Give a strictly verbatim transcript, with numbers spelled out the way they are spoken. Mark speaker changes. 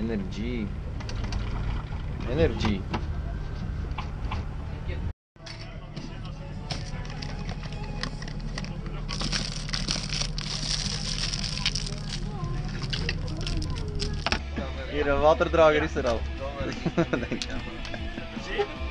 Speaker 1: Energie. Energie. Hier, een waterdrager is er al. Denk ik.